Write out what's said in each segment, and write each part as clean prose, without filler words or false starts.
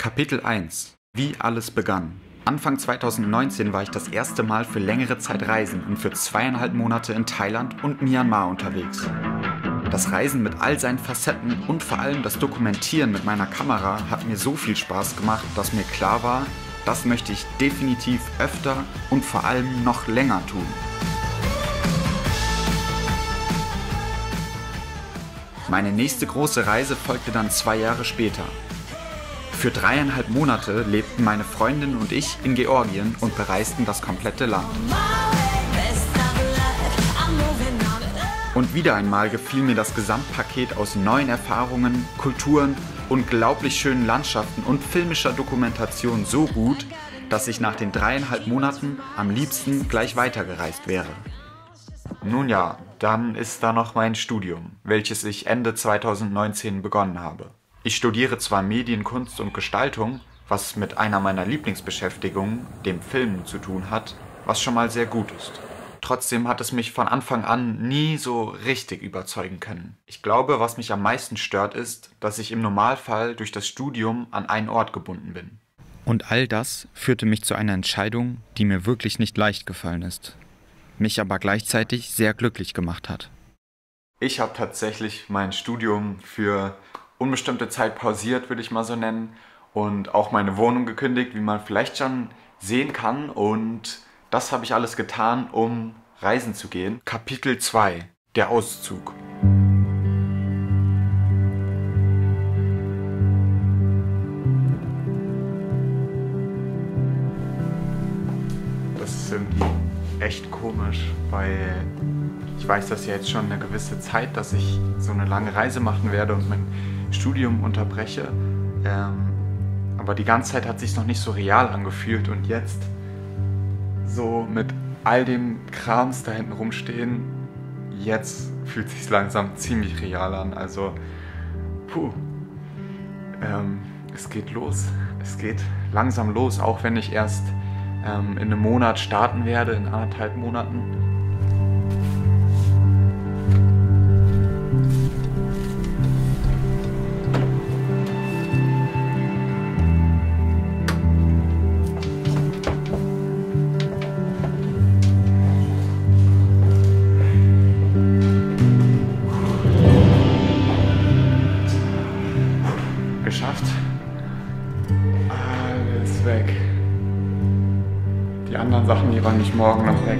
Kapitel 1: Wie alles begann. Anfang 2019 war ich das erste Mal für längere Zeit reisen und für 2,5 Monate in Thailand und Myanmar unterwegs. Das Reisen mit all seinen Facetten und vor allem das Dokumentieren mit meiner Kamera hat mir so viel Spaß gemacht, dass mir klar war, das möchte ich definitiv öfter und vor allem noch länger tun. Meine nächste große Reise folgte dann 2 Jahre später. Für 3,5 Monate lebten meine Freundin und ich in Georgien und bereisten das komplette Land. Und wieder einmal gefiel mir das Gesamtpaket aus neuen Erfahrungen, Kulturen, unglaublich schönen Landschaften und filmischer Dokumentation so gut, dass ich nach den 3,5 Monaten am liebsten gleich weitergereist wäre. Nun ja, dann ist da noch mein Studium, welches ich Ende 2019 begonnen habe. Ich studiere zwar Medien, Kunst und Gestaltung, was mit einer meiner Lieblingsbeschäftigungen, dem Filmen, zu tun hat, was schon mal sehr gut ist. Trotzdem hat es mich von Anfang an nie so richtig überzeugen können. Ich glaube, was mich am meisten stört, ist, dass ich im Normalfall durch das Studium an einen Ort gebunden bin. Und all das führte mich zu einer Entscheidung, die mir wirklich nicht leicht gefallen ist, mich aber gleichzeitig sehr glücklich gemacht hat. Ich habe tatsächlich mein Studium für unbestimmte Zeit pausiert, würde ich mal so nennen, und auch meine Wohnung gekündigt, wie man vielleicht schon sehen kann, und das habe ich alles getan, um reisen zu gehen. Kapitel 2: Der Auszug. Das ist irgendwie echt komisch, weil ich weiß das ja jetzt schon eine gewisse Zeit, dass ich so eine lange Reise machen werde und mein Studium unterbreche. Aber die ganze Zeit hat es sich noch nicht so real angefühlt, und jetzt so mit all dem Krams da hinten rumstehen, jetzt fühlt es sich langsam ziemlich real an. Also, es geht los. Es geht langsam los, auch wenn ich erst in einem Monat starten werde, in 1,5 Monaten. Geschafft. Alles weg. Die anderen Sachen, die räume ich morgen noch weg.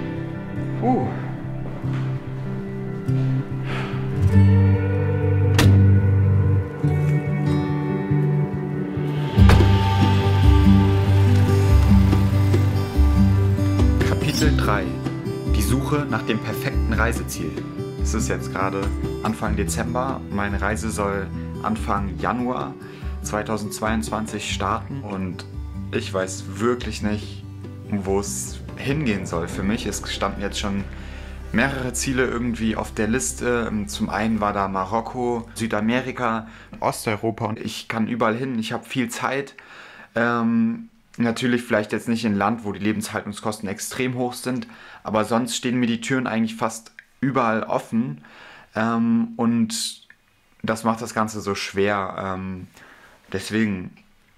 Kapitel 3: Die Suche nach dem perfekten Reiseziel. Es ist jetzt gerade Anfang Dezember. Meine Reise soll Anfang Januar 2022 starten und ich weiß wirklich nicht, wo es hingehen soll für mich. Es standen jetzt schon mehrere Ziele irgendwie auf der Liste. Zum einen war da Marokko, Südamerika, Osteuropa, und ich kann überall hin, ich habe viel Zeit. Natürlich vielleicht jetzt nicht in ein Land, wo die Lebenshaltungskosten extrem hoch sind, aber sonst stehen mir die Türen eigentlich fast überall offen, und das macht das Ganze so schwer. Deswegen,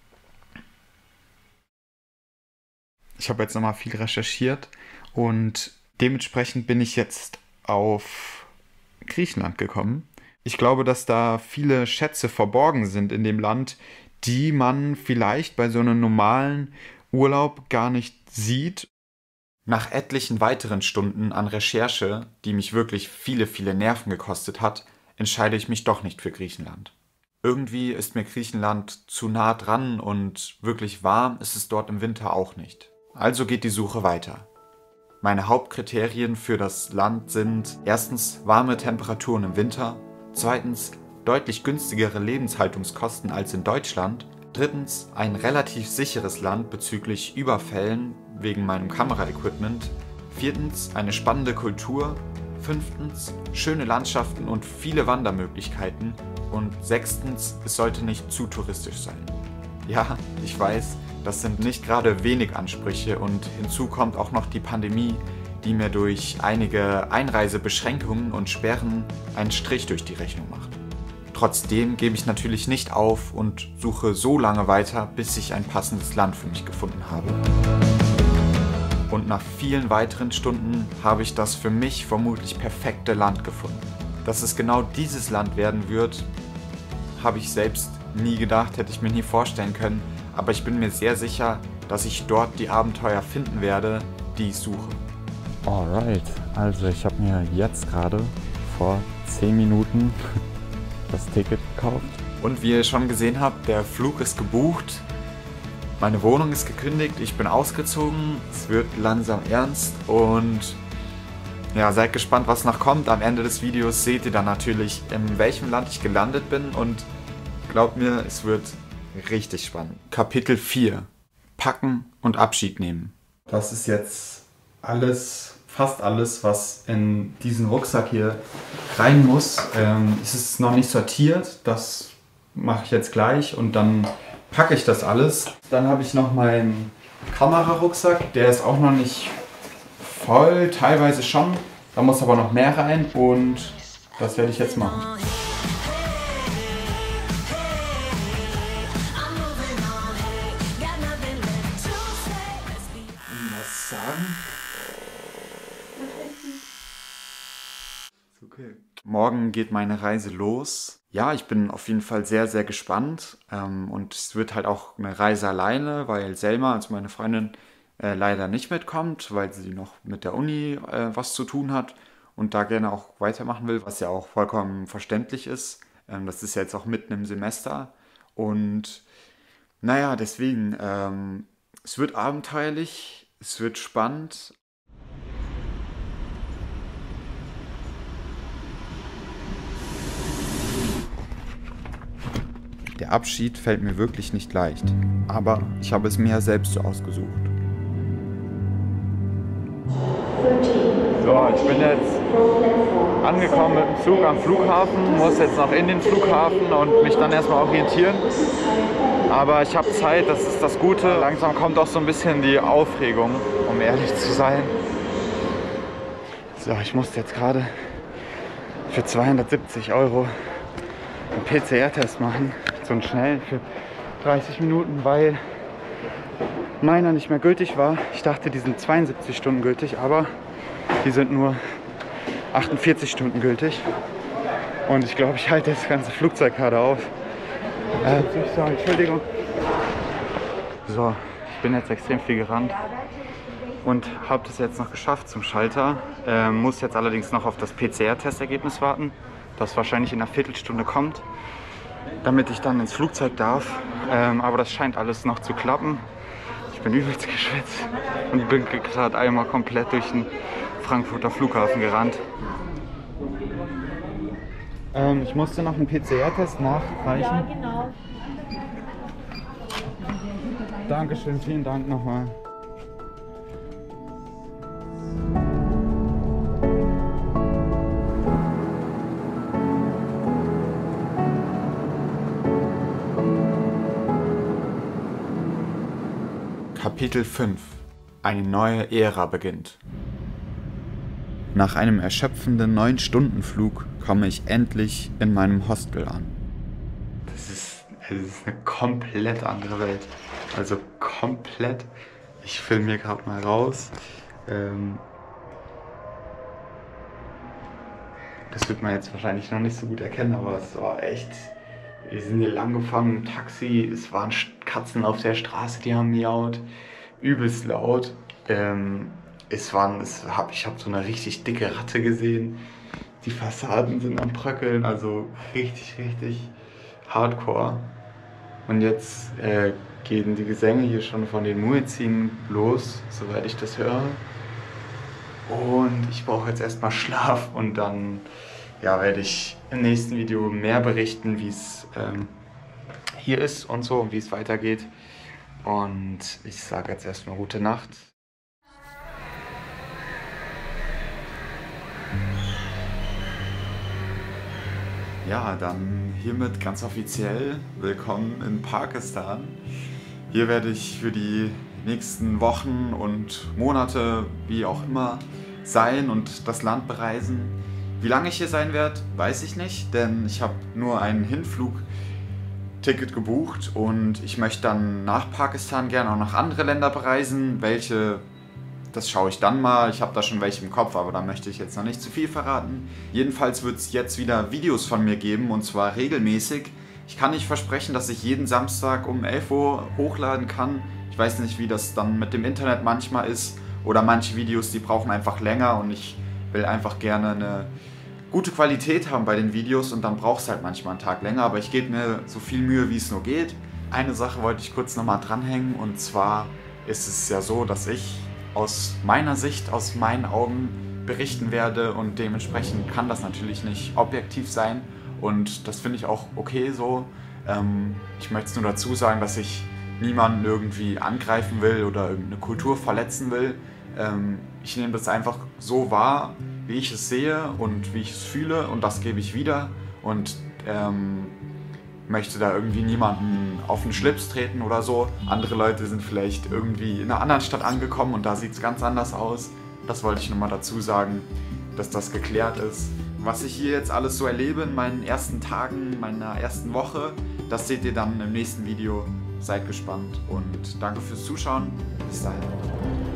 ich habe jetzt nochmal viel recherchiert und dementsprechend bin ich jetzt auf Griechenland gekommen. Ich glaube, dass da viele Schätze verborgen sind in dem Land, die man vielleicht bei so einem normalen Urlaub gar nicht sieht. Nach etlichen weiteren Stunden an Recherche, die mich wirklich viele, viele Nerven gekostet hat, entscheide ich mich doch nicht für Griechenland. Irgendwie ist mir Griechenland zu nah dran und wirklich warm ist es dort im Winter auch nicht. Also geht die Suche weiter. Meine Hauptkriterien für das Land sind: erstens warme Temperaturen im Winter, zweitens deutlich günstigere Lebenshaltungskosten als in Deutschland, drittens ein relativ sicheres Land bezüglich Überfällen wegen meinem Kameraequipment, viertens eine spannende Kultur, fünftens schöne Landschaften und viele Wandermöglichkeiten, und sechstens, es sollte nicht zu touristisch sein. Ja, ich weiß, das sind nicht gerade wenig Ansprüche, und hinzu kommt auch noch die Pandemie, die mir durch einige Einreisebeschränkungen und Sperren einen Strich durch die Rechnung macht. Trotzdem gebe ich natürlich nicht auf und suche so lange weiter, bis ich ein passendes Land für mich gefunden habe. Und nach vielen weiteren Stunden habe ich das für mich vermutlich perfekte Land gefunden. Dass es genau dieses Land werden wird, habe ich selbst nie gedacht, hätte ich mir nie vorstellen können. Aber ich bin mir sehr sicher, dass ich dort die Abenteuer finden werde, die ich suche. Alright, also ich habe mir jetzt gerade vor 10 Minuten das Ticket gekauft. Und wie ihr schon gesehen habt, der Flug ist gebucht, meine Wohnung ist gekündigt, ich bin ausgezogen, es wird langsam ernst und ja, seid gespannt, was noch kommt. Am Ende des Videos seht ihr dann natürlich, in welchem Land ich gelandet bin und glaubt mir, es wird richtig spannend. Kapitel 4. Packen und Abschied nehmen. Das ist jetzt alles, fast alles, was in diesen Rucksack hier rein muss. Es ist noch nicht sortiert, das mache ich jetzt gleich und dann packe ich das alles. Dann habe ich noch meinen Kamerarucksack, der ist auch noch nicht voll, teilweise schon. Da muss aber noch mehr rein und das werde ich jetzt machen. Was sagen? Okay. Morgen geht meine Reise los. Ja, ich bin auf jeden Fall sehr, sehr gespannt. Und es wird halt auch eine Reise alleine, weil Selma, also meine Freundin, leider nicht mitkommt, weil sie noch mit der Uni was zu tun hat und da gerne auch weitermachen will, was ja auch vollkommen verständlich ist. Das ist ja jetzt auch mitten im Semester. Und naja, deswegen, es wird abenteuerlich, es wird spannend. Der Abschied fällt mir wirklich nicht leicht, aber ich habe es mir ja selbst so ausgesucht. So, ich bin jetzt angekommen mit dem Zug am Flughafen, muss jetzt noch in den Flughafen und mich dann erstmal orientieren. Aber ich habe Zeit, das ist das Gute. Langsam kommt auch so ein bisschen die Aufregung, um ehrlich zu sein. So, ich musste jetzt gerade für 270 € einen PCR-Test machen, so einen schnellen für 30 Minuten, weil meiner nicht mehr gültig war. Ich dachte, die sind 72 Stunden gültig, aber die sind nur 48 Stunden gültig. Und ich glaube, ich halte das ganze Flugzeug gerade auf. Sorry, Entschuldigung. So, ich bin jetzt extrem viel gerannt und habe das jetzt noch geschafft zum Schalter. Muss jetzt allerdings noch auf das PCR-Testergebnis warten, das wahrscheinlich in einer Viertelstunde kommt, damit ich dann ins Flugzeug darf. Aber das scheint alles noch zu klappen. Ich bin übelst geschwitzt und bin gerade einmal komplett durch den Frankfurter Flughafen gerannt. Ich musste noch einen PCR-Test nachreichen. Ja, genau. Dankeschön, vielen Dank nochmal. Kapitel 5. Eine neue Ära beginnt. Nach einem erschöpfenden 9-Stunden-Flug komme ich endlich in meinem Hostel an. Das ist eine komplett andere Welt. Also komplett. Ich filme hier gerade mal raus. Das wird man jetzt wahrscheinlich noch nicht so gut erkennen, aber es war echt... Wir sind hier lang gefahren im Taxi, es waren Katzen auf der Straße, die haben miaut, übelst laut. Ich habe so eine richtig dicke Ratte gesehen, die Fassaden sind am Bröckeln, also richtig, richtig hardcore. Und jetzt gehen die Gesänge hier schon von den Muezzin los, soweit ich das höre. Und ich brauche jetzt erstmal Schlaf und dann werde ich im nächsten Video mehr berichten, wie es hier ist und so und wie es weitergeht. Und ich sage jetzt erstmal gute Nacht. Ja, dann hiermit ganz offiziell willkommen in Pakistan. Hier werde ich für die nächsten Wochen und Monate, wie auch immer, sein und das Land bereisen. Wie lange ich hier sein werde, weiß ich nicht, denn ich habe nur ein Hinflugticket gebucht und ich möchte dann nach Pakistan gerne auch noch andere Länder bereisen. Welche, das schaue ich dann mal. Ich habe da schon welche im Kopf, aber da möchte ich jetzt noch nicht zu viel verraten. Jedenfalls wird es jetzt wieder Videos von mir geben und zwar regelmäßig. Ich kann nicht versprechen, dass ich jeden Samstag um 11 Uhr hochladen kann. Ich weiß nicht, wie das dann mit dem Internet manchmal ist. Oder manche Videos, die brauchen einfach länger und ich will einfach gerne eine gute Qualität haben bei den Videos und dann braucht es halt manchmal einen Tag länger, aber ich gebe mir so viel Mühe, wie es nur geht. Eine Sache wollte ich kurz nochmal dranhängen und zwar ist es ja so, dass ich aus meiner Sicht, aus meinen Augen berichten werde und dementsprechend kann das natürlich nicht objektiv sein und das finde ich auch okay so. Ich möchte es nur dazu sagen, dass ich niemanden irgendwie angreifen will oder irgendeine Kultur verletzen will. Ich nehme das einfach so wahr, wie ich es sehe und wie ich es fühle und das gebe ich wieder und möchte da irgendwie niemanden auf den Schlips treten oder so. Andere Leute sind vielleicht irgendwie in einer anderen Stadt angekommen und da sieht es ganz anders aus. Das wollte ich nochmal dazu sagen, dass das geklärt ist. Was ich hier jetzt alles so erlebe in meinen ersten Tagen, meiner ersten Woche, das seht ihr dann im nächsten Video. Seid gespannt und danke fürs Zuschauen. Bis dahin.